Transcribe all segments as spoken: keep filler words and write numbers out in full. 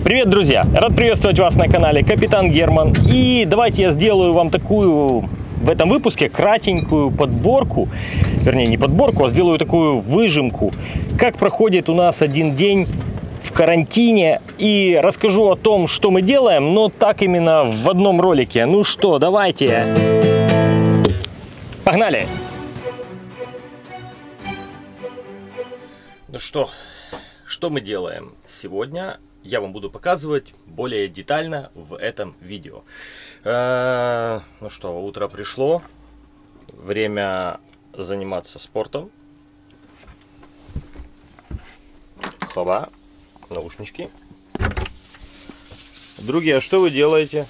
Привет, друзья! Рад приветствовать вас на канале Капитан Герман. И давайте я сделаю вам такую в этом выпуске кратенькую подборку, вернее не подборку, а сделаю такую выжимку, как проходит у нас один день в карантине, и расскажу о том, что мы делаем, но так именно в одном ролике. Ну что, давайте, погнали! Ну что, что мы делаем сегодня? Я вам буду показывать более детально в этом видео. Э-э, ну что, утро пришло, время заниматься спортом. Хоба, наушнички. Другие, а что вы делаете?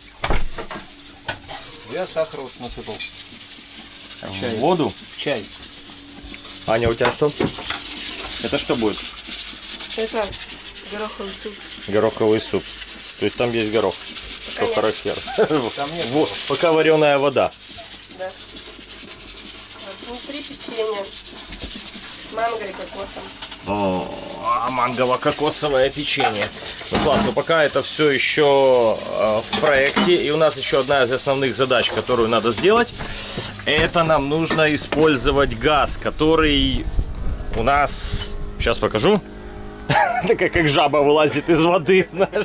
Я сахар вот насыпал. В чай. Воду? В чай. Аня, у тебя что? Это что будет? Это гороховый суп. Гороховый суп. То есть там есть горох. Что характерно. Там нет. Вот, пока вареная вода. Да. Внутри печенье с манго и кокосом. О, а мангово-кокосовое печенье. Ну классно, пока это все еще э, в проекте. И у нас еще одна из основных задач, которую надо сделать. Это нам нужно использовать газ, который у нас... Сейчас покажу. Такая как жаба вылазит из воды, знаешь.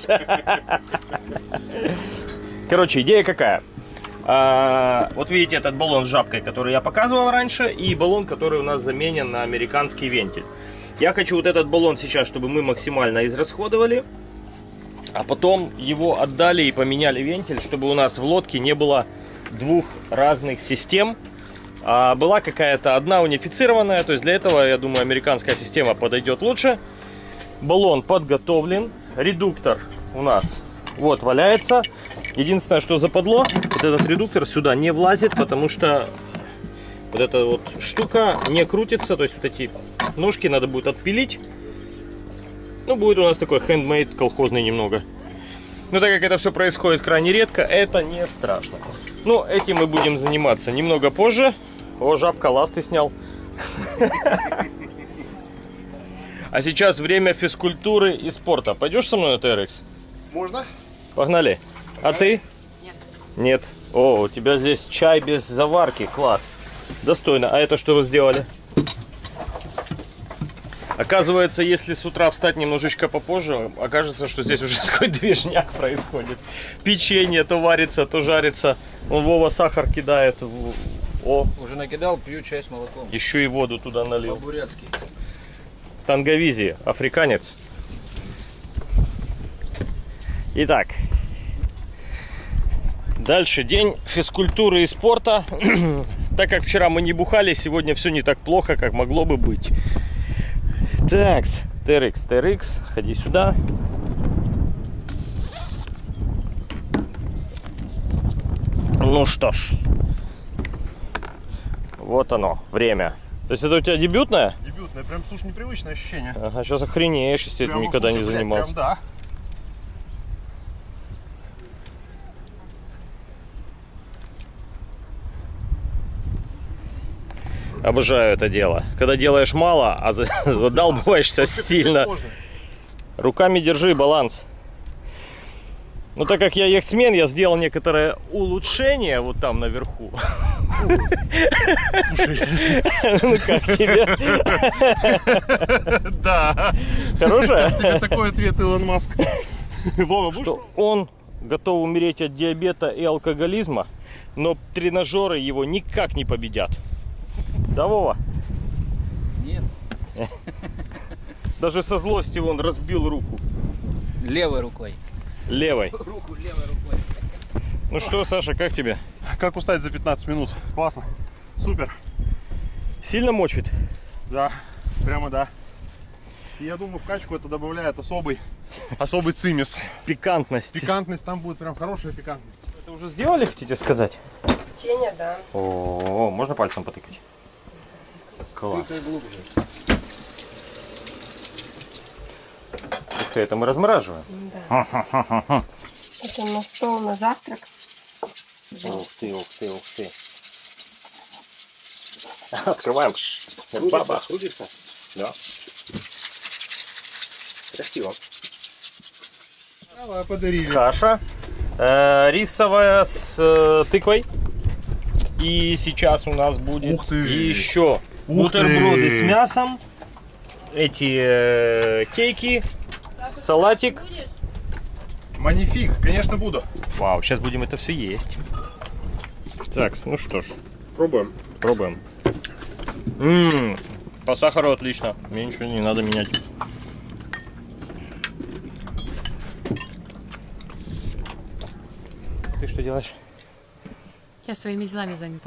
Короче, идея какая? А, вот видите этот баллон с жабкой, который я показывал раньше, и баллон, который у нас заменен на американский вентиль. Я хочу вот этот баллон сейчас, чтобы мы максимально израсходовали, а потом его отдали и поменяли вентиль, чтобы у нас в лодке не было двух разных систем. А была какая-то одна унифицированная, то есть для этого, я думаю, американская система подойдет лучше. Баллон подготовлен, редуктор у нас вот валяется. Единственное, что западло, вот этот редуктор сюда не влазит, потому что вот эта вот штука не крутится, то есть вот эти ножки надо будет отпилить. Ну, будет у нас такой хендмейд колхозный немного. Но так как это все происходит крайне редко, это не страшно. Но этим мы будем заниматься немного позже. О, жабка, ласты снял. А сейчас время физкультуры и спорта. Пойдешь со мной на тэ эр икс? Можно? Погнали. А ты? Нет. Нет. О, у тебя здесь чай без заварки. Класс. Достойно. А это что вы сделали? Оказывается, если с утра встать немножечко попозже, окажется, что здесь уже такой движняк происходит. Печенье то варится, то жарится. Вон Вова сахар кидает. О, Уже накидал, пью чай с молоком. еще и воду туда налил. По-бурятски. Танговизи, африканец. Итак, дальше день физкультуры и спорта. Так как вчера мы не бухали, сегодня все не так плохо, как могло бы быть. Так, тэ эр икс, тэ эр икс, ходи сюда. Ну что ж, вот оно, время. То есть это у тебя дебютное? Дебютное, прям, слушай, непривычное ощущение. Ага, сейчас охренеешь, если Прям, ты никогда слушай, не блядь, занимался. Прям, да. Обожаю это дело. Когда делаешь мало, а задалбываешься сильно. Руками держи баланс. Ну, так как я яхтсмен, я сделал некоторое улучшение вот там наверху. Ну, как тебе? Да. Хорошая? Как тебе такой ответ, Илон Маск? Вова, будешь? Что он готов умереть от диабета и алкоголизма, но тренажеры его никак не победят. Да, Вова? Нет. Даже со злости он разбил руку. Левой рукой. Левой. Руку левой рукой. Ну что, Саша, как тебе? Как устать за пятнадцать минут? Классно. Супер. Сильно мочит? Да, прямо да. И я думаю, в качку это добавляет особый, особый цимис. Пикантность. Пикантность, там будет прям хорошая пикантность. Это уже сделали, хотите сказать? Печенье, да. О, можно пальцем потыкать? Класс. Тыкай глубже. Ух ты, это мы размораживаем. Да. Это на стол на завтрак. Ух ты, ух ты, ух ты. Открываем. Баба, крутится? Да. Красиво. Давай, подарили. Каша. Э, рисовая с э, тыквой. И сейчас у нас будет Ух ты. еще Ух бутерброды ты. с мясом. Эти э, кейки. Салатик. Манифик, конечно, буду. Вау, сейчас будем это все есть. Так, ну что ж, Пробуем. пробуем. Ммм, по сахару отлично. Мне ничего не надо менять. Ты что делаешь? Я своими делами занята.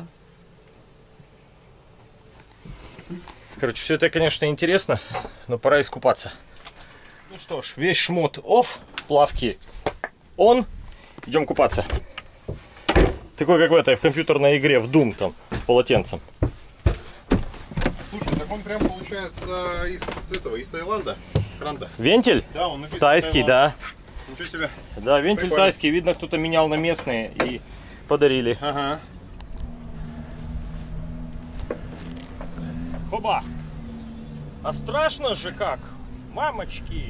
Короче, все это, конечно, интересно, но пора искупаться. Ну что ж, весь шмот off, плавки on. Идем купаться. Такой, как в этой, в компьютерной игре, в Doom, там, с полотенцем. Слушай, так он прям получается из этого, из Таиланда. Кранда. Вентиль? Да, он написан Тайский, Таиланд. да. Ничего себе. Да, вентиль Прикольно. тайский. Видно, кто-то менял на местные и подарили. Ага. Хоба! А страшно же как? Мамочки!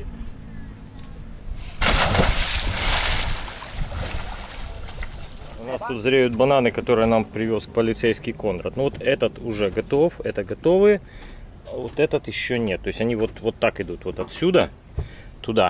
У нас тут зреют бананы, которые нам привез полицейский Конрад. Ну вот этот уже готов, это готовые. А вот этот еще нет. То есть они вот, вот так идут. Вот отсюда туда.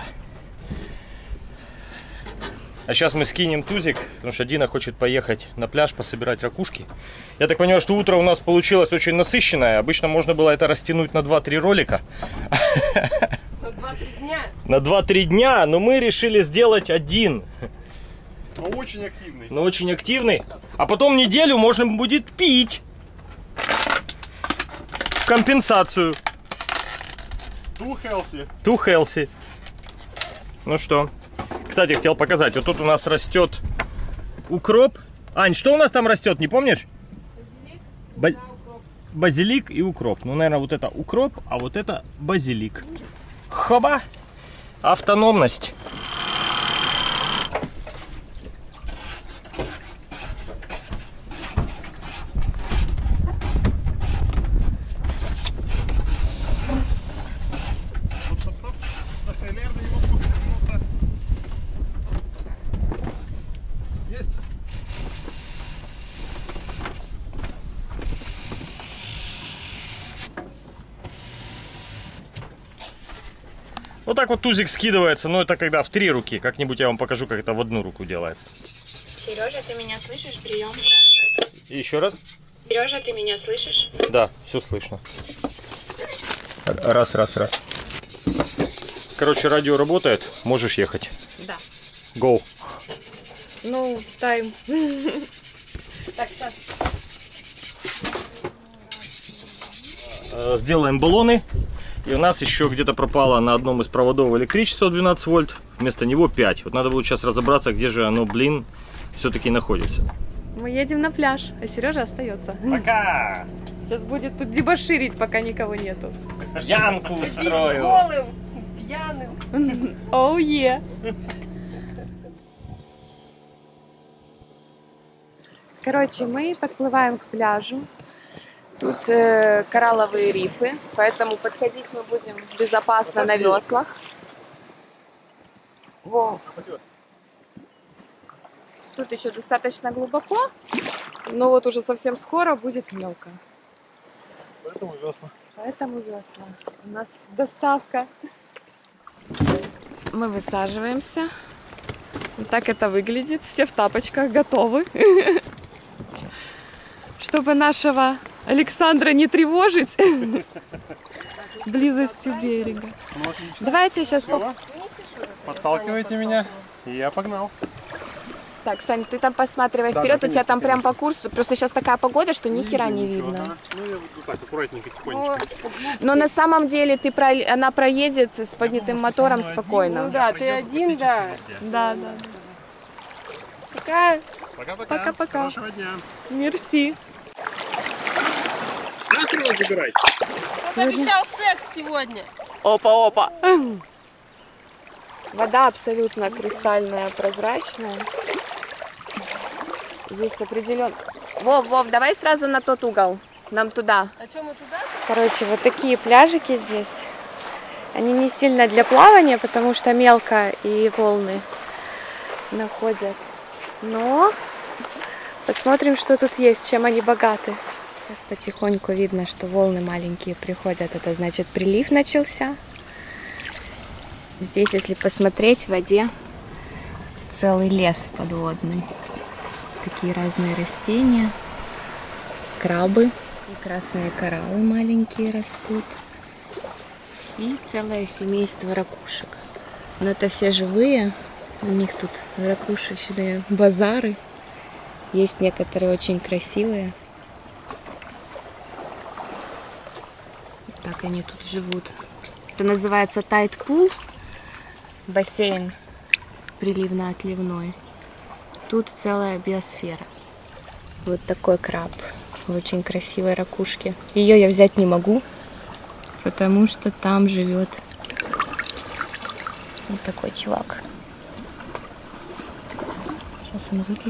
А сейчас мы скинем тузик, потому что Дина хочет поехать на пляж пособирать ракушки. Я так понимаю, что утро у нас получилось очень насыщенное. Обычно можно было это растянуть на два-три ролика. На два-три дня. На два-три дня, но мы решили сделать один. Но очень активный. Но очень активный. А потом неделю можно будет пить. В компенсацию. Too healthy. Too healthy. Ну что? Кстати, хотел показать. Вот тут у нас растет укроп. Ань, что у нас там растет, не помнишь? Базилик, Ба- базилик и укроп. Ну, наверное, вот это укроп, а вот это базилик. Хоба! Автономность. Есть. Вот так вот тузик скидывается, но это когда в три руки. Как-нибудь я вам покажу, как это в одну руку делается. Сережа, ты меня слышишь? Прием. И еще раз. Сережа, ты меня слышишь? Да, все слышно. Раз, раз, раз. Короче, радио работает, можешь ехать. Да. Go. Ну, тайм. Так, так. Э, Сделаем баллоны. И у нас еще где-то пропало на одном из проводов электричество двенадцать вольт. Вместо него пять. Вот надо будет сейчас разобраться, где же оно, блин, все-таки находится. Мы едем на пляж, а Сережа остается. Пока! Сейчас будет тут дебоширить, пока никого нету. Янку устрою. Голым, пьяным. Оу, е. Короче, мы подплываем к пляжу. Тут э, коралловые рифы, поэтому подходить мы будем безопасно на веслах. Во. Тут еще достаточно глубоко, но вот уже совсем скоро будет мелко. Поэтому весла. Поэтому весла. У нас доставка. Мы высаживаемся. Вот так это выглядит. Все в тапочках готовы. Чтобы нашего Александра не тревожить близостью берега. Ну, отлично. Давайте сейчас... Всё. Подталкивайте меня, и я погнал. Так, Сань, ты там посматривай Да, вперед, да, у тебя там конечно, прям по курсу. Просто сейчас такая погода, что ни хера не Ничего, видно. ага. Ну, я вот так, аккуратненько, тихонечко. Но на самом деле ты про... она проедет с поднятым думал, что мотором со мной спокойно. Ну да, ты один, да. Да, да. Пока. Пока-пока. Пока-пока. Хорошего дня. Мерси. Накрыл забирай. Он обещал секс сегодня. Опа-опа. Вода абсолютно кристальная, прозрачная. Есть определенно... Вов, Вов, давай сразу на тот угол. Нам туда. А что, мы туда? Короче, вот такие пляжики здесь. Они не сильно для плавания, потому что мелко и волны. находят. Но посмотрим, что тут есть, чем они богаты. Сейчас потихоньку видно, что волны маленькие приходят. Это значит, прилив начался. Здесь, если посмотреть, в воде целый лес подводный. Такие разные растения. Крабы. И красные кораллы маленькие растут. И целое семейство ракушек. Но это все живые. У них тут ракушечные базары. Есть некоторые очень красивые. Так они тут живут. Это называется tide pool. Бассейн приливно-отливной. Тут целая биосфера. Вот такой краб. В очень красивой ракушке. Ее я взять не могу, потому что там живет вот такой чувак. Сейчас он вылезет.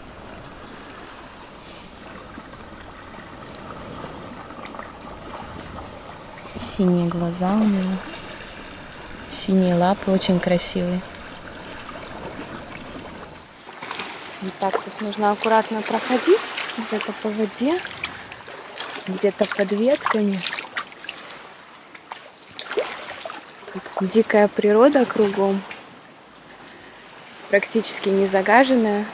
Синие глаза у него. Синие лапы, очень красивые. И так тут нужно аккуратно проходить. Где-то по воде, где-то под ветками. Тут дикая природа кругом. Практически не загаженная.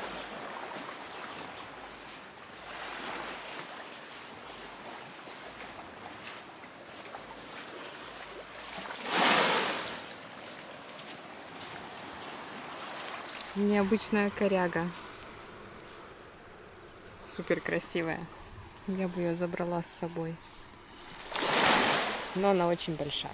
Необычная коряга. Супер красивая. Я бы ее забрала с собой. Но она очень большая.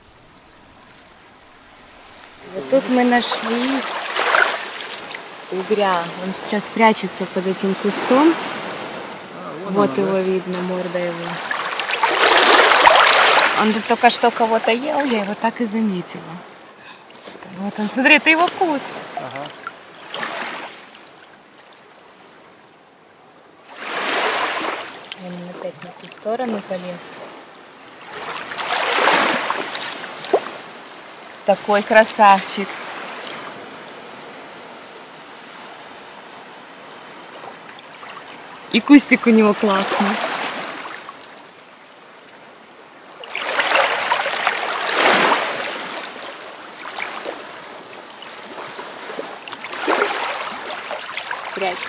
Вот тут мы нашли угря. Он сейчас прячется под этим кустом. А, вот он, его да? Видно, морда его. Он тут только что кого-то ел, я его так и заметила. Вот он, смотри, это его куст. Ага. Он опять на ту сторону полез. Такой красавчик. И кустик у него классный. Прячется.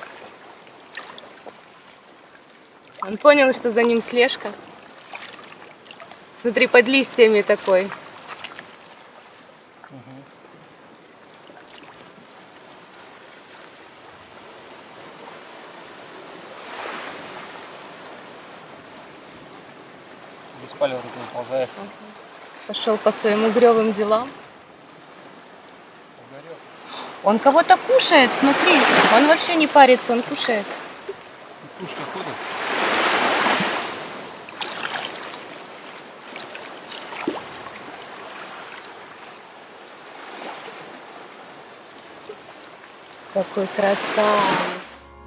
Он понял, что за ним слежка. Смотри, под листьями такой. Угу. Беспалево такой ползает. Угу. Пошел по своим угрёвым делам. Угорел. Он кого-то кушает, смотри. Он вообще не парится, он кушает. Кушка ходит. Какой красавец!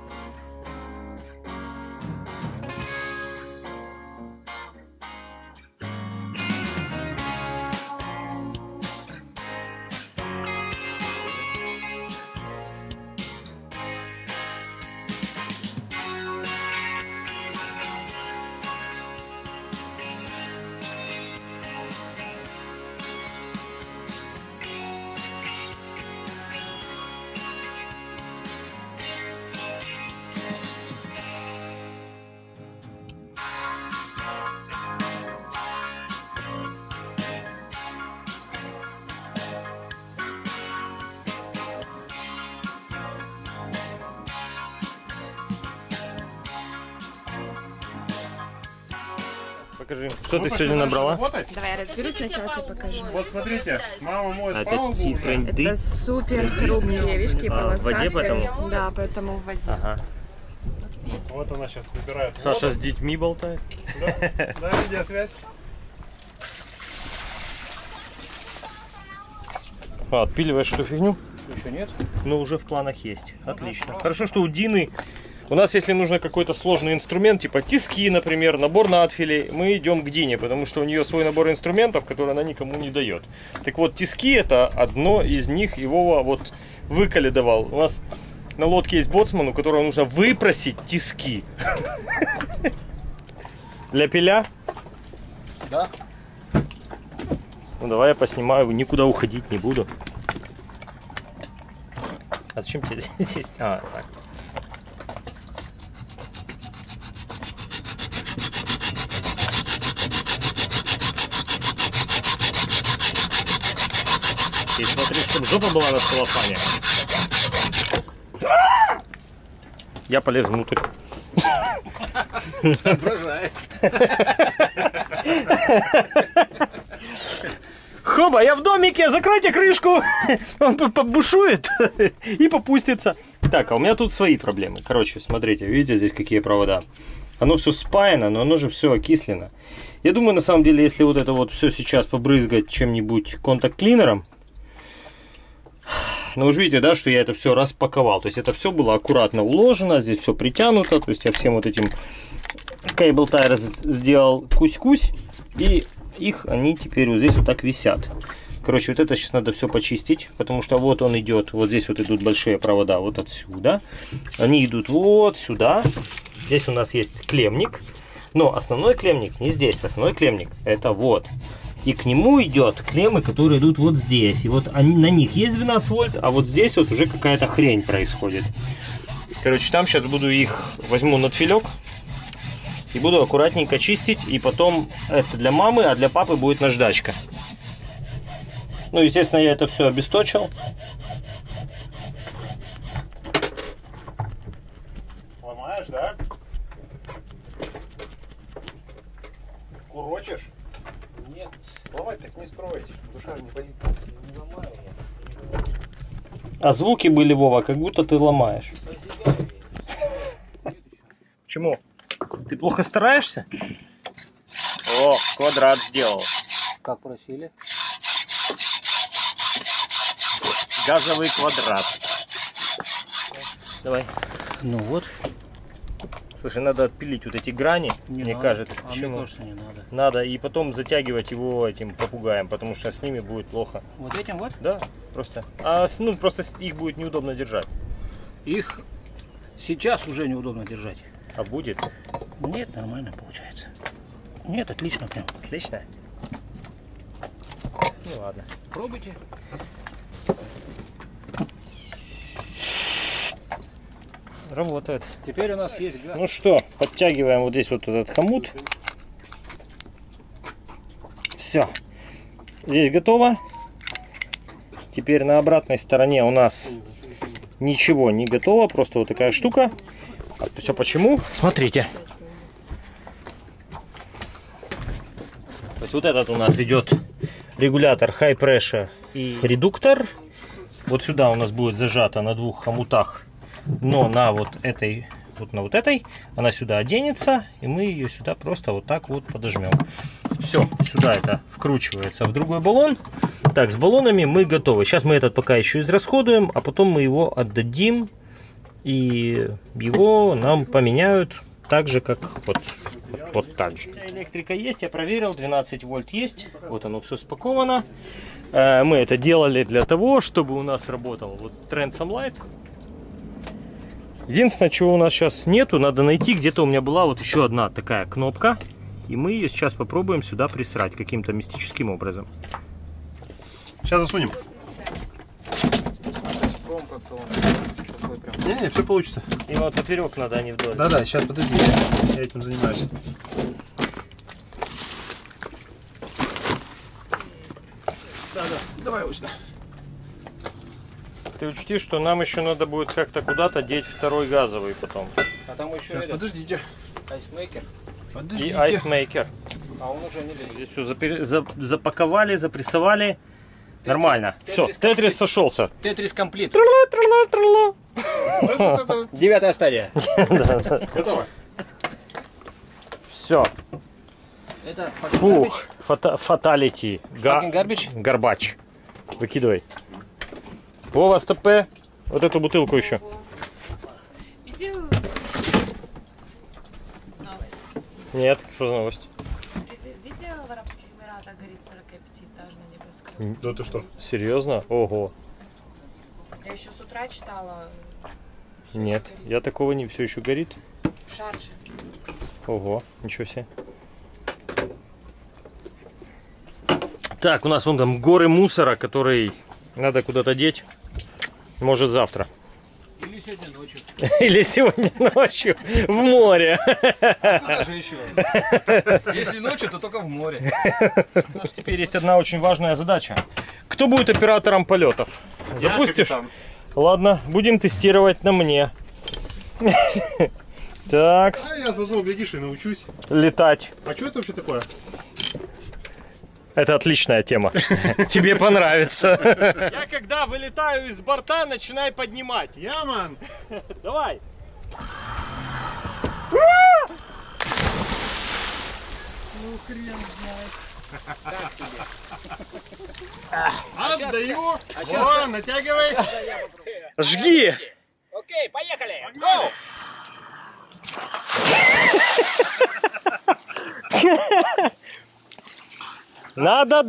Покажи, что ты сегодня набрала? Давай я разберусь, сначала тебе покажу. Вот смотрите, мама моет а палубу. Это тренды? Это супер хрупкие вишки, а, полосатые. в воде поэтому? Да, поэтому в воде. Ага. Вот она сейчас выбирает Саша воду. с детьми болтает? Да, да, видеосвязь. А, отпиливаешь эту фигню? Еще нет? Ну, уже в планах есть. Отлично. Хорошо, что у Дины У нас, если нужно какой-то сложный инструмент, типа тиски, например, набор надфилей, мы идем к Дине, потому что у нее свой набор инструментов, который она никому не дает. Так вот, тиски это одно из них, его вот выкалидовал. У нас на лодке есть боцман, у которого нужно выпросить тиски. Для пиля? Да. Ну давай я поснимаю, никуда уходить не буду. А зачем тебе здесь? А, так. И смотри, чтобы жопа была на целлофане. Я полез внутрь. Соображает. Хоба, я в домике, закройте крышку. Он побушует и попустится. Так, а у меня тут свои проблемы. Короче, смотрите, видите здесь какие провода. Оно все спаяно, но оно же все окислено. Я думаю, на самом деле, если вот это вот все сейчас побрызгать чем-нибудь контакт-клинером. Ну вы же видите, да, что я это все распаковал. То есть это все было аккуратно уложено, здесь все притянуто. То есть я всем вот этим кейбл тайр сделал кусь-кусь. И их они теперь вот здесь вот так висят. Короче, вот это сейчас надо все почистить, потому что вот он идет, вот здесь вот идут большие провода вот отсюда. Они идут вот сюда. Здесь у нас есть клеммник. Но основной клеммник не здесь. Основной клеммник это вот. И к нему идет клеммы, которые идут вот здесь. И вот они, на них есть двенадцать вольт, а вот здесь вот уже какая-то хрень происходит. Короче, там сейчас буду их, возьму надфилек и буду аккуратненько чистить. И потом это для мамы, а для папы будет наждачка. Ну, естественно, я это все обесточил. Ломаешь, да? Курочишь? Нет. Ломать так не строить. Душа не позит. Не ломаю А звуки были, Вова, как будто ты ломаешь. Почему? Ты плохо стараешься? О, квадрат сделал. Как просили? Газовый квадрат. Давай. Ну вот. Слушай, надо отпилить вот эти грани, Не мне надо. кажется. А Почему? мне кажется, не надо. Надо и потом затягивать его этим попугаем, потому что с ними будет плохо. Вот этим вот? Да, просто. А с- ну просто с- их будет неудобно держать. Их сейчас уже неудобно держать. А будет? Нет, нормально получается. Нет, отлично прям. Отлично. Ну ладно. Пробуйте. Работает. Теперь у нас есть газ. Ну что, подтягиваем вот здесь вот этот хомут. Все. Здесь готово. Теперь на обратной стороне у нас ничего не готово. Просто вот такая штука. Все почему? Смотрите. То есть вот этот у нас идет регулятор high pressure и редуктор. Вот сюда у нас будет зажата на двух хомутах. Но на вот этой, вот на вот этой, она сюда оденется, и мы ее сюда просто вот так вот подожмем. Все, сюда это вкручивается в другой баллон. Так, с баллонами мы готовы. Сейчас мы этот пока еще израсходуем, а потом мы его отдадим, и его нам поменяют так же, как вот, вот, вот так же. Электрика есть, я проверил, двенадцать вольт есть, вот оно все спаковано. Мы это делали для того, чтобы у нас работал вот Transom Light. Единственное, чего у нас сейчас нету, надо найти, где-то у меня была вот еще одна такая кнопка, и мы ее сейчас попробуем сюда присрать каким-то мистическим образом. Сейчас засунем. Пром как-то он такой прям. Не-не, все получится. И вот поперек надо, а не вдоль. Да-да, сейчас подожди, я, я этим занимаюсь. Да-да, давай вот сюда. Ты учти, что нам еще надо будет как-то куда-то деть второй газовый потом. А там еще Сейчас, этот подождите. айсмейкер. И Подождите. айсмейкер. А он уже не лезет. Здесь все запер- за- запаковали, запрессовали. Нормально. Все, Тетрис Тетрис сошелся. Тетрис комплит. Да-да-да-да. Девятая стадия. Готово. Все. Это Фух. Фата- Фаталити. Га- Fucking garbage? Горбач. Выкидывай. Вова, стопе. Вот эту бутылку еще. Иди Нет, что за новость? Видел, в Арабских Эмиратах горит сорокапятиэтажный небоскреб? Да ты что? Серьезно? Ого. Я еще с утра читала. что Нет, еще горит. я такого не все еще горит. В Шардже. Ого, ничего себе. Так, у нас вон там горы мусора, который надо куда-то деть. Может завтра. Или сегодня ночью. Или сегодня ночью в море. Куда же еще? Если ночью, то только в море. У нас теперь есть одна очень важная задача. Кто будет оператором полетов? Запустишь? Ладно, будем тестировать на мне. Так, А я заодно, глядишь, и научусь. летать. А что это вообще такое? Это отличная тема. Тебе понравится. Я когда вылетаю из борта, начинай поднимать. Яман! Давай. Отдаю! О, натягивай! Жги. Окей, поехали! Гоу! Надо...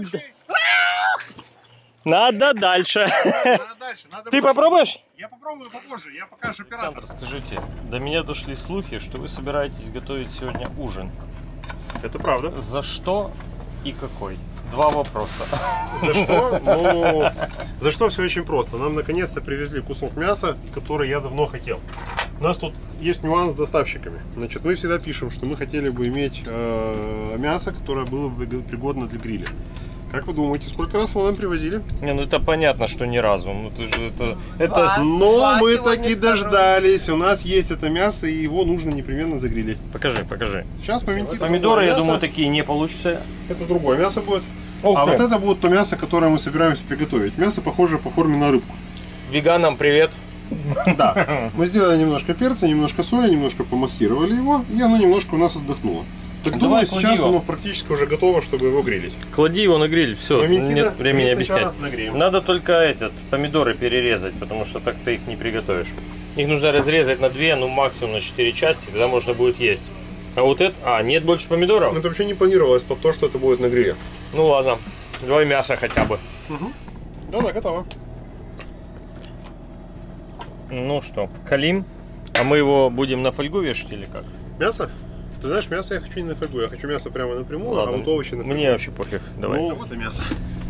Надо дальше. Надо дальше, надо Ты больше. попробуешь? Я попробую попозже, я пока же оператор. Александр, скажите, до меня дошли слухи, что вы собираетесь готовить сегодня ужин. Это правда. За что и какой? Два вопроса. За что? Ну, за что все очень просто. Нам наконец-то привезли кусок мяса, который я давно хотел. У нас тут есть нюанс с доставщиками. Значит, мы всегда пишем, что мы хотели бы иметь э, мясо, которое было бы пригодно для гриля. Как вы думаете, сколько раз вы нам привозили? Не, ну это понятно, что ни разу. Ну ты же это... это... Два. Но Два мы сегодня таки второй. дождались. У нас есть это мясо, и его нужно непременно загрилить. Покажи, покажи. Сейчас поментит. Помидоры, я думаю, такие не получится. Это другое мясо будет. Ух А ты. вот это будет то мясо, которое мы собираемся приготовить. Мясо похоже по форме на рыбку. Веганам привет. Да, мы сделали немножко перца, немножко соли, немножко помассировали его, и оно немножко у нас отдохнуло. Так Давай, думаю, клади сейчас его. оно практически уже готово, чтобы его грилить. Клади его на гриль, все, Моментина, нет времени мы объяснять. сначала нагреем. Надо только этот, помидоры перерезать, потому что так ты их не приготовишь. Их нужно разрезать на две, ну максимум на четыре части, тогда можно будет есть. А вот это... А, нет больше помидоров? Это вообще не планировалось под то, что это будет на гриле. Ну ладно, давай мясо хотя бы. Да-да, готово. Ну что, халим? А мы его будем на фольгу вешать или как? Мясо? Ты знаешь, мясо я хочу не на фольгу, я хочу мясо прямо напрямую, а вот овощи на фольгу. Мне вообще пофиг, давай. Ну, вот и мясо.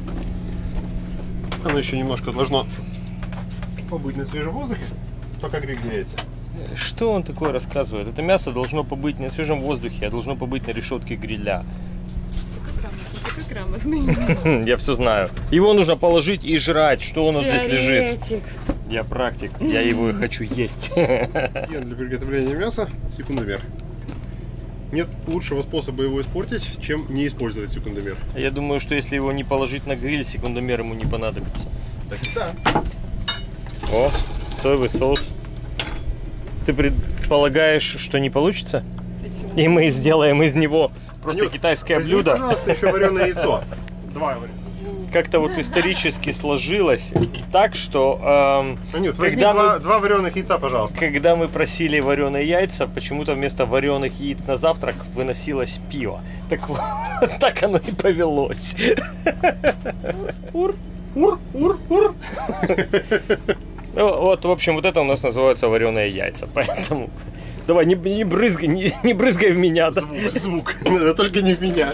Оно еще немножко должно побыть на свежем воздухе, пока гриль греется. Что он такое рассказывает? Это мясо должно побыть не на свежем воздухе, а должно побыть на решетке гриля. Какой грамотный. Я все знаю. Его нужно положить и жрать, что он вот здесь лежит. Теоретик. Я практик, я его и хочу есть. И для приготовления мяса секундомер. Нет лучшего способа его испортить, чем не использовать секундомер. Я думаю, что если его не положить на гриль, секундомер ему не понадобится. Так, да. О, соевый соус. Ты предполагаешь, что не получится? И мы сделаем из него просто Анют, китайское возьми, блюдо. пожалуйста, еще вареное яйцо. Два вареных. Как-то вот исторически сложилось так, что эм, Анют, возьми когда, два, мы, два вареных яйца, пожалуйста. когда мы просили вареные яйца, почему-то вместо вареных яиц на завтрак выносилось пиво. Так вот, так оно и повелось. Ур, ур, ур, ур. Ну, вот, в общем, вот это у нас называется вареные яйца. Поэтому давай, не, не, брызгай, не, не брызгай в меня. Да? Звук, звук. Да только не в меня.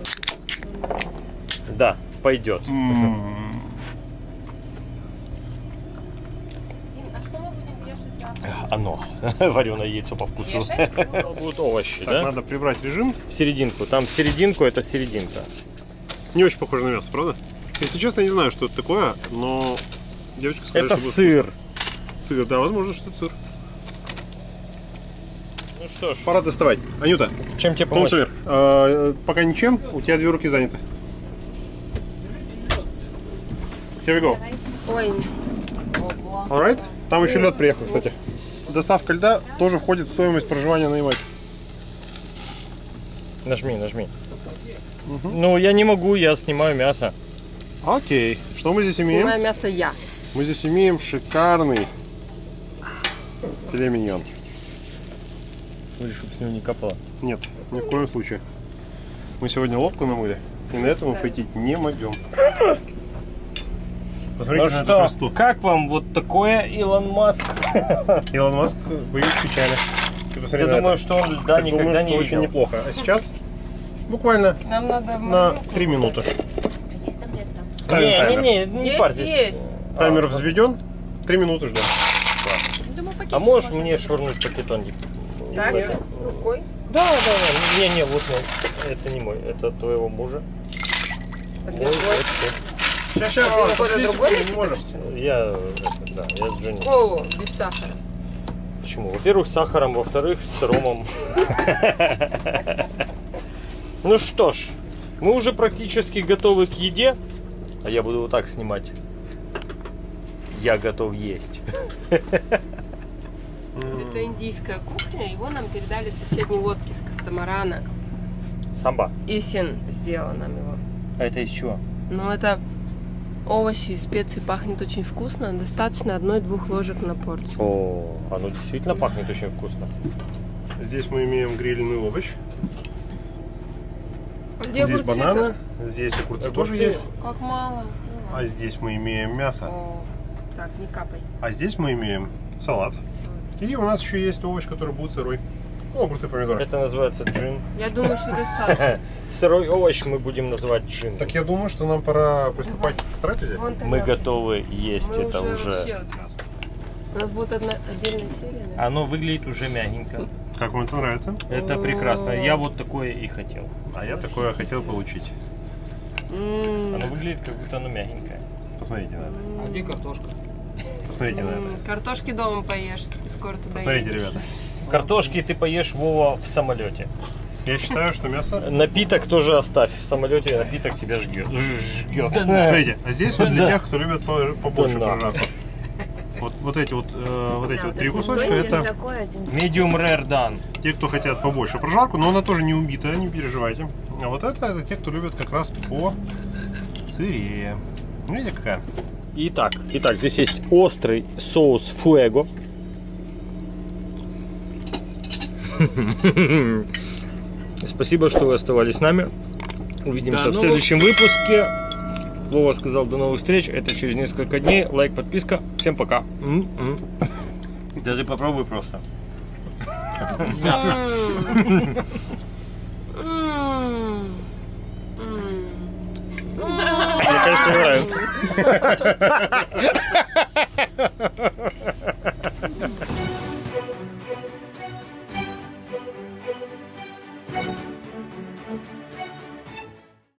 Да, пойдет. Дин, а что мы будем вешать? Оно. Вареное яйцо по вкусу. Вешать? Будут овощи, Так, да? надо прибрать режим. В серединку. Там в серединку это серединка. Не очень похоже на мясо, правда? Если честно, я не знаю, что это такое, но девочка сказала, Это что будет сыр. вкусно. Сыр, да, возможно, что это сыр. Ну что ж, Пора доставать. Анюта, чем тебе Том помочь? Сойер, э, пока ничем, у тебя две руки заняты. Here we go. Ой, Alright? Там еще лед приехал, кстати. Доставка льда тоже входит в стоимость проживания на Ямайке. Нажми, нажми. Ну, я не могу, я снимаю мясо. Окей. Что мы здесь имеем? Снимаю мясо я. Мы здесь имеем шикарный филе миньон. Смотри, чтобы с него не капало. Нет, ни в коем случае. Мы сегодня лодку намыли, и на этом хватить не могем. Посмотрите Ну на эту что, красоту. как вам вот такое, Илон Маск? Илон Маск, боюсь, печали. Ты посмотри Я на думаю, это. что он да, Так никогда думаю, не что очень видел. неплохо. А сейчас буквально Нам надо в на морозилку. три минуты. Есть там место? Ставим Не, таймер. не, не, не Есть, парьтесь. есть. Таймер А, взведен, три минуты ждем. Думаю, пакетик А можешь можно мне забрать. швырнуть пакетонник? Так, Это- рукой. Да, да, да. Не, не, вот мой. Это не мой, это твоего мужа. А Мой, где твой? это Сейчас, сейчас, Ты Иван, какой-то подписывай, другой не напиток, можем. что ли? ты. Я, это, да, я с Дженни. Колу, без сахара. Почему? Во-первых, с сахаром, во-вторых, с ромом. Ну что ж, мы уже практически готовы к еде. А я буду вот так снимать. Я готов есть. Это индийская кухня, его нам передали с соседней лодки с катамарана. Самба. Исин сделал нам его. А это из чего? Ну, это овощи и специи, пахнет очень вкусно. Достаточно одной-двух ложек на порцию. О, оно действительно пахнет очень вкусно. Здесь мы имеем грильный овощ. А где Здесь огурцы-то? бананы, здесь огурцы тоже Огурцы. есть. Как мало. Ну, А ладно. здесь мы имеем мясо. О, так, не капай. А здесь мы имеем салат. И у нас еще есть овощ, который будет сырой. Ну, огурцы, помидоры. Это называется джин. Я думаю, что достаточно. Сырой овощ мы будем называть джин. Так я думаю, что нам пора приступать к трапезе. Вон Мы тарелки. готовы есть Мы это уже. вообще- У нас будет одна отдельная серия, да? Оно выглядит уже мягенько. Как вам это нравится? Это прекрасно. Я вот такое и хотел. А я такое хотел получить. М, Оно выглядит, как будто оно мягенькое. Посмотрите на это. А где картошка? Посмотрите на это. м, Картошки дома поешь, ты скоро туда Посмотрите, едешь. ребята. Картошки ты поешь, Вова, в самолете. Я считаю, что мясо... Напиток тоже оставь. В самолете напиток тебя жгет. Жгет. Смотрите, а здесь вот для Да. тех, кто любит по- побольше Да. прожарку. Вот, вот эти вот, э, вот эти Да, вот три один кусочка, один это такой, один. Medium rare done. те, кто хотят побольше прожарку, но она тоже не убитая, не переживайте. А вот это, это те, кто любит как раз по сырее. Видите, какая? Итак, итак, здесь есть острый соус фуэго. Спасибо, что вы оставались с нами. Увидимся До в новых следующем выпуске. Вова сказал до новых встреч. Это через несколько дней. Лайк, подписка. Всем пока. М-м. Да ты попробуй просто. М. М. М. Мне кажется, мне нравится.